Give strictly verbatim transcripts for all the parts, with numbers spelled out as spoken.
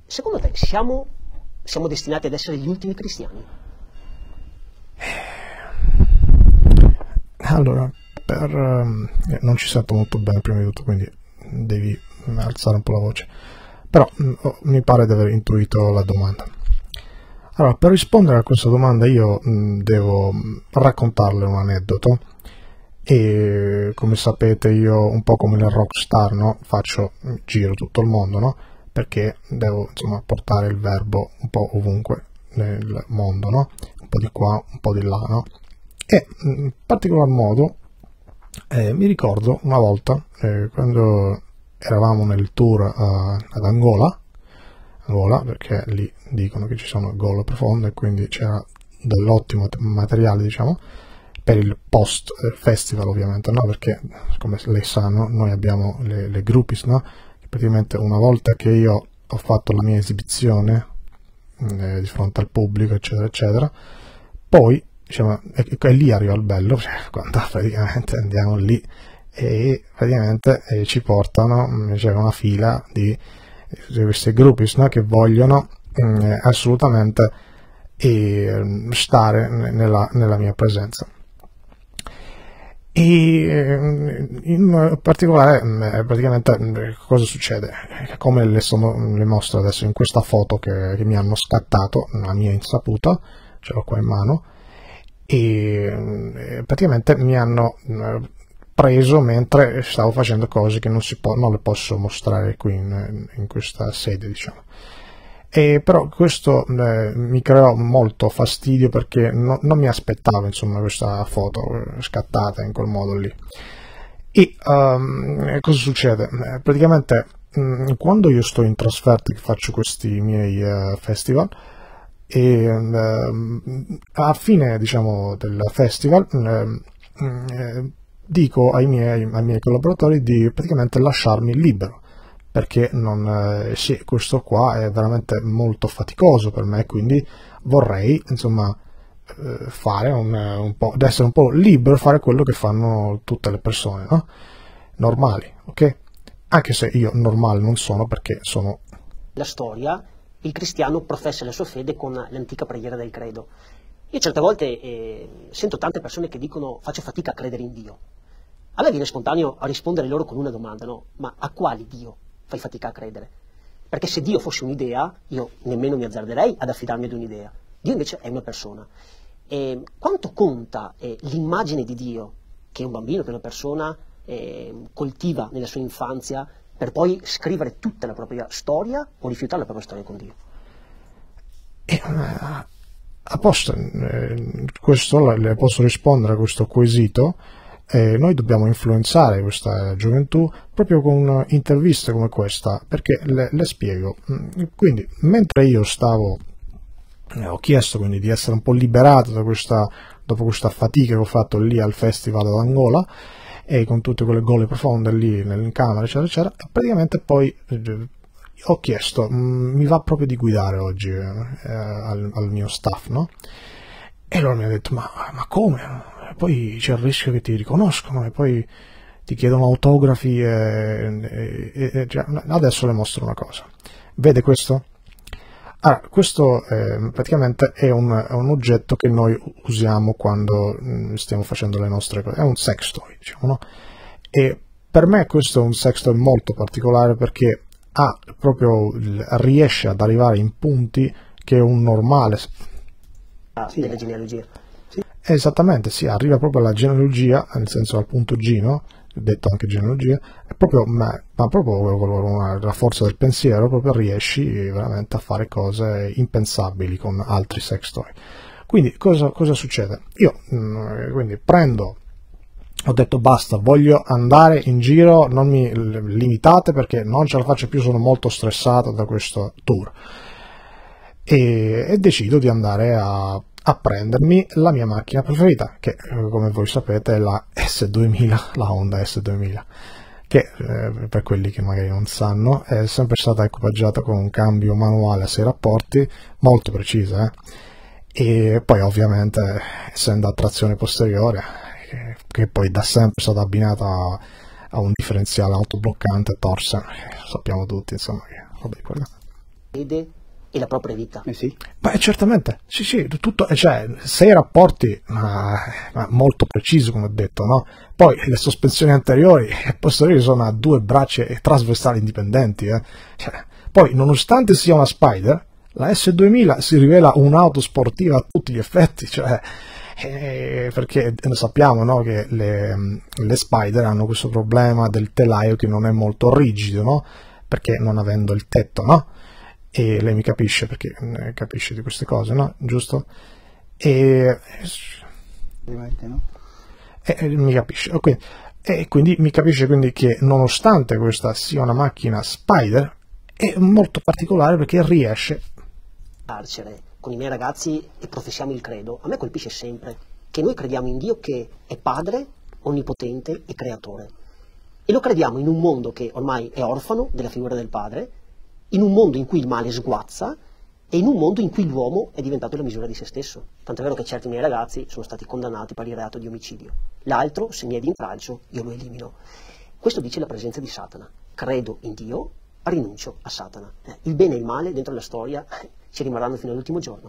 secondo te siamo, siamo destinati ad essere gli ultimi cristiani? Allora, per, um, non ci sento molto bene prima di tutto, quindi devi alzare un po' la voce, però mh, mi pare di aver intuito la domanda. Allora, per rispondere a questa domanda io mh, devo raccontarle un aneddoto. E come sapete io, un po' come il rockstar, no? Faccio giro tutto il mondo, no? Perché devo, insomma, portare il verbo un po' ovunque nel mondo, no? Un po' di qua, un po' di là, no? E in particolar modo eh, mi ricordo una volta eh, quando eravamo nel tour uh, ad Angola, Angola, perché lì dicono che ci sono gole profonde e quindi c'era dell'ottimo materiale, diciamo, per il post festival ovviamente, no? Perché come lei sa, no? Noi abbiamo le, le groupies, no? Praticamente una volta che io ho fatto la mia esibizione eh, di fronte al pubblico eccetera eccetera, poi diciamo, e, e lì arriva il bello, cioè, quando praticamente andiamo lì e praticamente eh, ci portano, c'è una fila di, di queste groupies, no? Che vogliono eh, assolutamente eh, stare nella, nella mia presenza. E in particolare praticamente cosa succede? Come le, sono, le mostro adesso in questa foto che, che mi hanno scattato, la mia insaputa, ce l'ho qua in mano, e praticamente mi hanno preso mentre stavo facendo cose che non, si può, non le posso mostrare qui in, in questa sede, diciamo. E però questo eh, mi creò molto fastidio perché no, non mi aspettavo, insomma, questa foto scattata in quel modo lì. E um, cosa succede? Eh, praticamente mh, quando io sto in trasferta, che faccio questi miei uh, festival, e uh, a fine, diciamo, del festival uh, uh, dico ai miei, ai miei collaboratori di praticamente lasciarmi libero, perché non, eh, sì, questo qua è veramente molto faticoso per me, quindi vorrei, insomma, eh, fare un, un po', essere un po' libero, fare quello che fanno tutte le persone, no? Normali, ok? Anche se io normale non sono, perché sono... La storia, il cristiano professa la sua fede con l'antica preghiera del credo. Io certe volte eh, sento tante persone che dicono faccio fatica a credere in Dio. A me viene spontaneo a rispondere loro con una domanda, no? Ma a quali Dio fai fatica a credere? Perché se Dio fosse un'idea, io nemmeno mi azzarderei ad affidarmi ad un'idea. Dio invece è una persona. E quanto conta eh, l'immagine di Dio che un bambino, che una persona eh, coltiva nella sua infanzia per poi scrivere tutta la propria storia o rifiutare la propria storia con Dio? E, uh, apposta, eh, questo le posso rispondere a questo quesito. Eh, noi dobbiamo influenzare questa gioventù proprio con interviste come questa, perché le, le spiego. Quindi mentre io stavo eh, ho chiesto quindi di essere un po' liberato da questa, dopo questa fatica che ho fatto lì al festival d'Angola e con tutte quelle gole profonde lì in camera eccetera eccetera, praticamente poi eh, ho chiesto mh, mi va proprio di guidare oggi eh, al, al mio staff, no? E loro mi hanno detto ma, ma come? Poi c'è il rischio che ti riconoscono e poi ti chiedono autografi e, e, e cioè, adesso le mostro una cosa. Vede questo? Ah, questo eh, praticamente è un, è un oggetto che noi usiamo quando mh, stiamo facendo le nostre cose, è un sex toy, diciamo, no? E per me questo è un sex toy molto particolare perché ha proprio, riesce ad arrivare in punti che un normale... Ah, sì, della genealogia. Sì. Esattamente, sì, arriva proprio alla genealogia, nel senso al punto G, no? Detto anche genealogia, è proprio, ma, ma proprio con la forza del pensiero, proprio riesci veramente a fare cose impensabili con altri sex toy. Quindi cosa, cosa succede? Io mh, quindi prendo, ho detto basta, voglio andare in giro, non mi limitate perché non ce la faccio più, sono molto stressato da questo tour. E, e decido di andare a, a prendermi la mia macchina preferita, che come voi sapete è la S duemila, la Honda S duemila, che eh, per quelli che magari non sanno è sempre stata equipaggiata con un cambio manuale a sei rapporti, molto precisa, eh? E poi ovviamente essendo a trazione posteriore, che, che poi da sempre è stata abbinata a, a un differenziale autobloccante Torsen, sappiamo tutti insomma che vabbè, quella. fede e la propria vita. Eh sì. Beh, certamente, sì, sì, tutto, cioè, sei rapporti ma, ma molto precisi, come ho detto, no? Poi le sospensioni anteriori e posteriori sono a due braccia e trasversali indipendenti, eh? Cioè, poi, nonostante sia una Spider, la S duemila si rivela un'auto sportiva a tutti gli effetti, cioè, eh, perché sappiamo, no, che le, le Spider hanno questo problema del telaio che non è molto rigido, no? Perché non avendo il tetto, no? E lei mi capisce, perché eh, capisce di queste cose, no? Giusto? E, No? e, e mi capisce, okay. E quindi mi capisce quindi che nonostante questa sia una macchina Spider, è molto particolare perché riesce Carcere con i miei ragazzi e professiamo il credo, a me colpisce sempre che noi crediamo in Dio che è Padre, Onnipotente e Creatore. E lo crediamo in un mondo che ormai è orfano della figura del Padre, in un mondo in cui il male sguazza e in un mondo in cui l'uomo è diventato la misura di se stesso. Tant'è vero che certi miei ragazzi sono stati condannati per il reato di omicidio. L'altro, se mi è di intralcio, io lo elimino. Questo dice la presenza di Satana. Credo in Dio, rinuncio a Satana. Eh, il bene e il male dentro la storia eh, ci rimarranno fino all'ultimo giorno.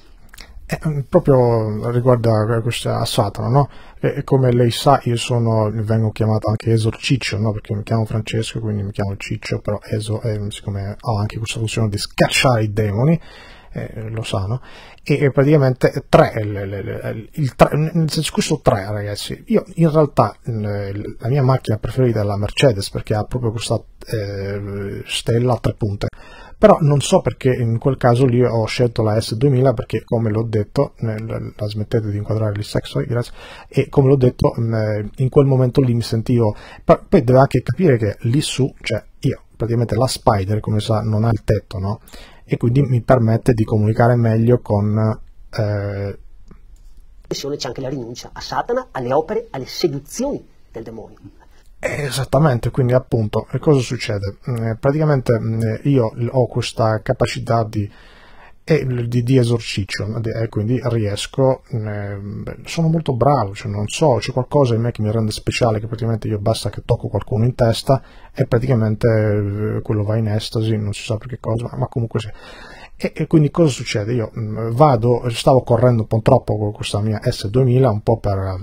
Eh, proprio riguarda questa Satana, no? E, come lei sa, io sono, vengo chiamato anche Esorciccio, no? Perché mi chiamo Francesco, quindi mi chiamo Ciccio, però Eso, eh, siccome ho anche questa funzione di scacciare i demoni, eh, lo sa, no? E, e praticamente tre, le, le, le, il tre, nel senso questo tre, ragazzi, io in realtà le, la mia macchina preferita è la Mercedes, perché ha proprio questa eh, stella a tre punte. Però non so perché in quel caso lì ho scelto la S duemila, perché come l'ho detto, nel, la smettete di inquadrare il sexo, grazie, e come l'ho detto in quel momento lì mi sentivo, poi deve anche capire che lì su, cioè io, praticamente la Spider, come sa, non ha il tetto, no? E quindi mi permette di comunicare meglio con... Eh... C'è anche la rinuncia a Satana, alle opere, alle seduzioni del demonio. Esattamente, quindi appunto, cosa succede? Eh, praticamente eh, io ho questa capacità di, eh, di, di esorciccio, e eh, quindi riesco, eh, sono molto bravo, cioè non so, c'è qualcosa in me che mi rende speciale, che praticamente io basta che tocco qualcuno in testa e praticamente eh, quello va in estasi, non si sa per che cosa, ma comunque sì. E, e quindi cosa succede? Io mh, vado, stavo correndo un po' troppo con questa mia S duemila, un po' per...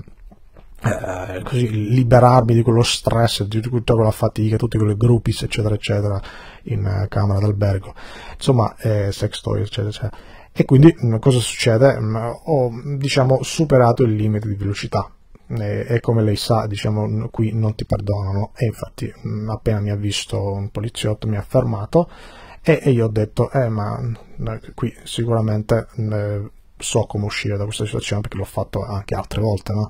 Eh, così liberarmi di quello stress, di tutta quella fatica, tutti quei gruppi eccetera eccetera in uh, camera d'albergo, insomma eh, sex toy eccetera eccetera. E quindi mh, cosa succede? Mh, ho diciamo superato il limite di velocità e, e come lei sa, diciamo, qui non ti perdonano, e infatti mh, appena mi ha visto un poliziotto mi ha fermato e, e io ho detto eh ma mh, qui sicuramente mh, so come uscire da questa situazione, perché l'ho fatto anche altre volte, no?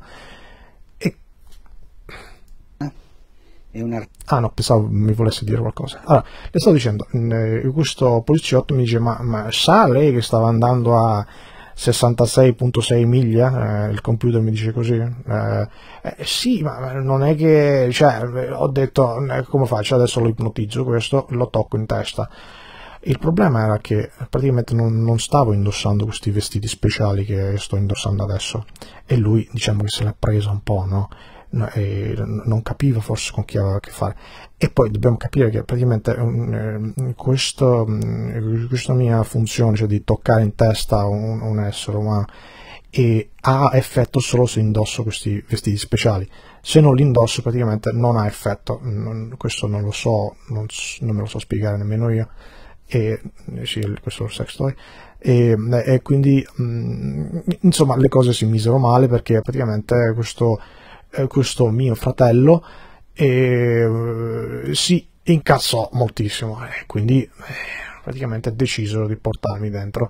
Una... Ah no, pensavo mi volesse dire qualcosa. Allora, le stavo dicendo, eh, questo poliziotto mi dice, ma, ma sa lei che stava andando a sessantasei virgola sei miglia? Eh, il computer mi dice così. Eh, eh, sì, ma non è che, cioè, ho detto, eh, come faccio? Adesso lo ipnotizzo questo, lo tocco in testa. Il problema era che praticamente non, non stavo indossando questi vestiti speciali che sto indossando adesso, e lui, diciamo che se l'ha presa un po', no? E non capiva forse con chi aveva a che fare. E poi dobbiamo capire che praticamente eh, questo, questa mia funzione, cioè di toccare in testa un, un essere umano, e ha effetto solo se indosso questi vestiti speciali. Se non li indosso praticamente non ha effetto. Non, questo non lo so, non, non me lo so spiegare nemmeno io. E sì, questo è il sex toy. E, e quindi mh, insomma le cose si misero male, perché praticamente questo questo mio fratello eh, si incazzò moltissimo, e quindi eh, praticamente decisero di portarmi dentro.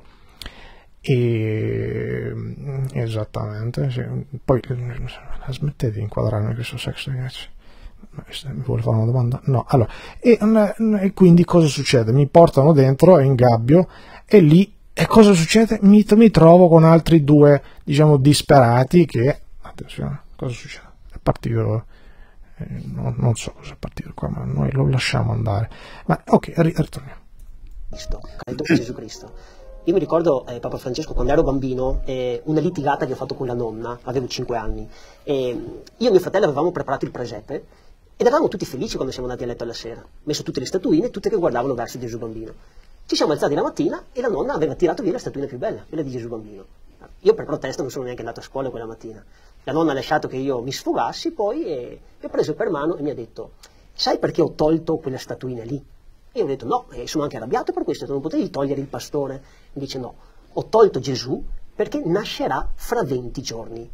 E esattamente, sì. Poi smettete di inquadrarmi questo sex, ragazzi. Mi vuole fare una domanda? No, allora, e, e quindi cosa succede? Mi portano dentro, in gabbio, e lì e cosa succede? Mi, mi trovo con altri due, diciamo, disperati che, attenzione, cosa succede? Partito, eh, non, non so cosa è partito qua, ma noi lo lasciamo andare. Ma ok, ritorniamo. Cristo, credo in Gesù Cristo. Io mi ricordo, eh, Papa Francesco, quando ero bambino, eh, una litigata che ho fatto con la nonna, avevo cinque anni, e io e mio fratello avevamo preparato il presepe ed eravamo tutti felici quando siamo andati a letto alla sera, messo tutte le statuine, tutte che guardavano verso Gesù bambino. Ci siamo alzati la mattina e la nonna aveva tirato via la statuina più bella, quella di Gesù Bambino. Io per protesta non sono neanche andato a scuola quella mattina. La nonna ha lasciato che io mi sfogassi poi e mi ha preso per mano e mi ha detto: sai perché ho tolto quella statuina lì? E io ho detto no, e sono anche arrabbiato per questo, non potevi togliere il pastore. Mi dice no, ho tolto Gesù perché nascerà fra venti giorni.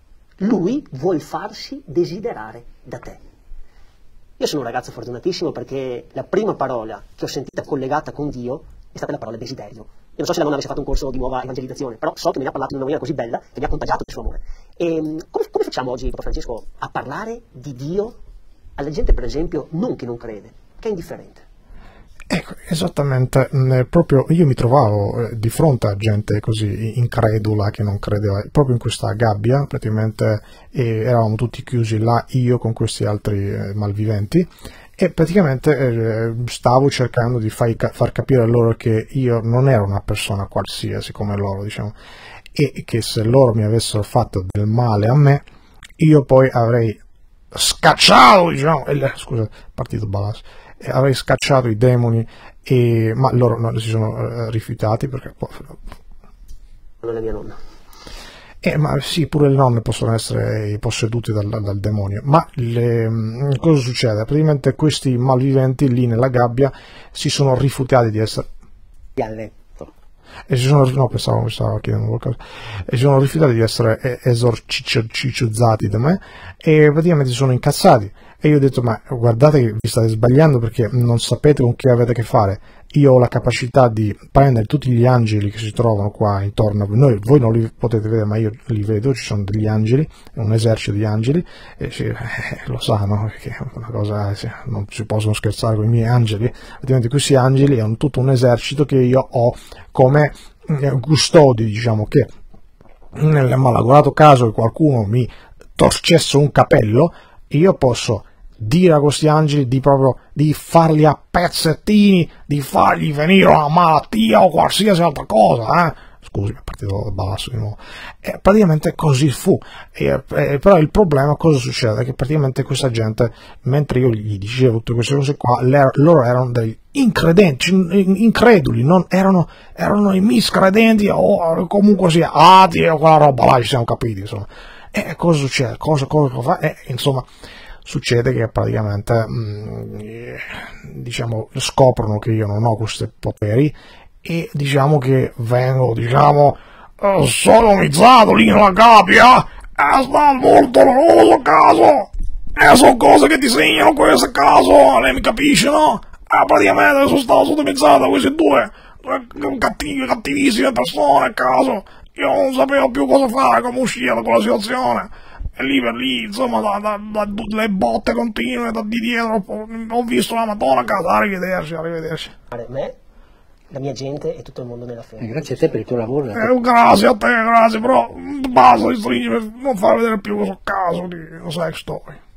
Lui vuol farsi desiderare da te. Io sono un ragazzo fortunatissimo perché la prima parola che ho sentita collegata con Dio è stata la parola desiderio. Io non so se la nonna avesse fatto un corso di nuova evangelizzazione, però so che me ne ha parlato in una maniera così bella che mi ha contagiato del suo amore. E come, come facciamo oggi, Papa Francesco, a parlare di Dio alla gente, per esempio, non che non crede, che è indifferente? Ecco, esattamente, mh, proprio io mi trovavo eh, di fronte a gente così incredula che non credeva, proprio in questa gabbia, praticamente eh, eravamo tutti chiusi là, io con questi altri eh, malviventi, e praticamente eh, stavo cercando di fai, far capire a loro che io non ero una persona qualsiasi come loro, diciamo, e che se loro mi avessero fatto del male a me, io poi avrei scacciato, diciamo, il, scusa, partito Balas, avrei scacciato i demoni, e, ma loro non si sono uh, rifiutati perché non è la mia nonna. Eh, ma sì, pure le nonne possono essere possedute dal, dal demonio. Ma le, cosa succede? Praticamente questi malviventi lì nella gabbia si sono rifiutati di essere... Ti ha letto. E si sono, no, pensavo che stava chiedendo qualcosa. E si sono rifiutati di essere esorcizzati da me e praticamente si sono incazzati. E io ho detto, ma guardate che vi state sbagliando perché non sapete con chi avete a che fare. Io ho la capacità di prendere tutti gli angeli che si trovano qua intorno a voi. Noi, voi non li potete vedere, ma io li vedo, ci sono degli angeli, un esercito di angeli, e sì, eh, lo sanno, perché è una cosa, sì, non si possono scherzare con i miei angeli. Praticamente questi angeli hanno tutto un esercito che io ho come eh, custodi, diciamo, che nel malagurato caso che qualcuno mi torcesse un capello, io posso dire a questi angeli di proprio di farli a pezzettini, di fargli venire una malattia o qualsiasi altra cosa, eh? Scusi, mi è partito da basso di nuovo. E praticamente così fu. E, e, però il problema cosa succede? Che praticamente questa gente, mentre io gli dicevo tutte queste cose qua, le, loro erano degli incredenti, increduli, non erano, erano i miscredenti o comunque sia atei o quella roba là, ci siamo capiti, insomma. E cosa succede? Cosa, cosa, cosa fa? E, insomma, succede che praticamente mh, diciamo scoprono che io non ho questi poteri e diciamo che vengo, diciamo, eh, sodomizzato lì nella gabbia e sta molto doloroso a caso e sono cose che ti segnano questo a caso, lei mi capisce, no? Eh, praticamente sono stato sodomizzato da queste due, due cattive, cattivissime persone a caso, io non sapevo più cosa fare, come uscire da quella situazione. E lì per lì, insomma, da, da, da, le botte continue da di dietro, ho visto la Madonna a casa, arrivederci, arrivederci. Me, la mia gente e tutto il mondo nella fede. Eh, grazie a te per il tuo lavoro. Eh, grazie a te, grazie, però basta di stringere, non far vedere più questo caso di sex story.